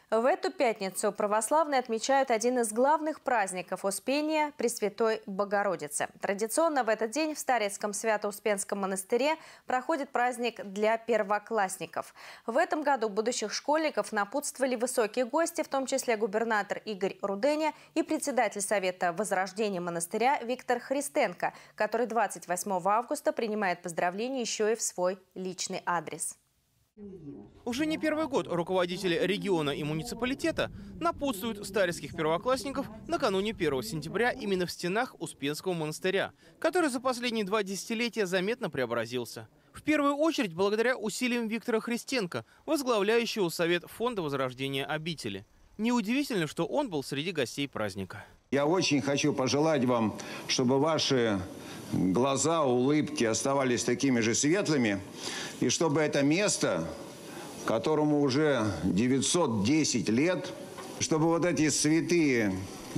В эту пятницу православные отмечают один из главных праздников Успения Пресвятой Богородицы. Традиционно в этот день в Старецком Свято-Успенском монастыре проходит праздник для первоклассников. В этом году будущих школьников напутствовали высокие гости, в том числе губернатор Игорь Руденя и председатель Совета Возрождения монастыря Виктор Христенко, который 28 августа принимает поздравления еще и в свой личный адрес. Уже не первый год руководители региона и муниципалитета напутствуют старецких первоклассников накануне 1 сентября именно в стенах Успенского монастыря, который за последние 2 десятилетия заметно преобразился. В первую очередь благодаря усилиям Виктора Христенко, возглавляющего Совет Фонда Возрождения обители. Неудивительно, что он был среди гостей праздника. Я очень хочу пожелать вам, чтобы ваши глаза, улыбки оставались такими же светлыми, и чтобы это место, которому уже 910 лет, чтобы вот эти святые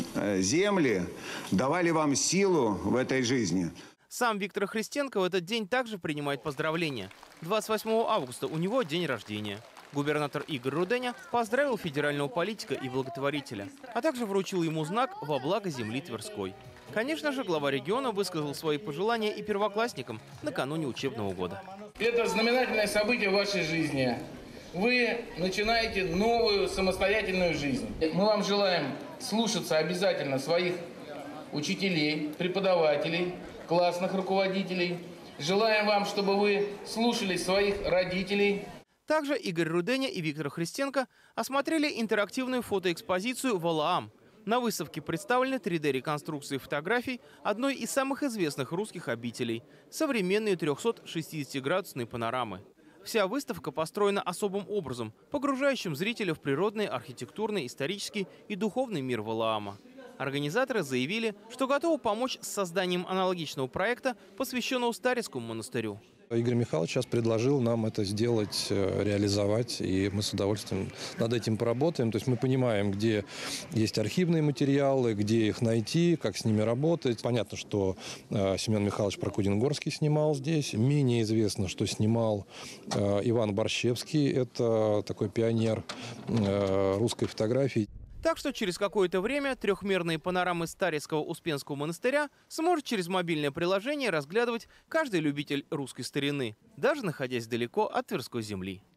земли давали вам силу в этой жизни. Сам Виктор Христенко в этот день также принимает поздравления. 28 августа у него день рождения. Губернатор Игорь Руденя поздравил федерального политика и благотворителя, а также вручил ему знак «Во благо земли Тверской». Конечно же, глава региона высказал свои пожелания и первоклассникам накануне учебного года. Это знаменательное событие в вашей жизни. Вы начинаете новую самостоятельную жизнь. Мы вам желаем слушаться обязательно своих учителей, преподавателей, классных руководителей. Желаем вам, чтобы вы слушались своих родителей. Также Игорь Руденя и Виктор Христенко осмотрели интерактивную фотоэкспозицию «Валаам». На выставке представлены 3D-реконструкции фотографий одной из самых известных русских обителей – современные 360-градусные панорамы. Вся выставка построена особым образом, погружающим зрителя в природный, архитектурный, исторический и духовный мир Валаама. Организаторы заявили, что готовы помочь с созданием аналогичного проекта, посвященного Старецкому монастырю. Игорь Михайлович сейчас предложил нам это сделать, реализовать, и мы с удовольствием над этим поработаем. То есть мы понимаем, где есть архивные материалы, где их найти, как с ними работать. Понятно, что Семен Михайлович Прокудин-Горский снимал здесь. Менее известно, что снимал Иван Борщевский. Это такой пионер русской фотографии. Так что через какое-то время трехмерные панорамы Старецкого Успенского монастыря сможет через мобильное приложение разглядывать каждый любитель русской старины, даже находясь далеко от Тверской земли.